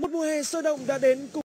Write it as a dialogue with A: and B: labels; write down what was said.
A: Một mùa hè sôi động đã đến cùng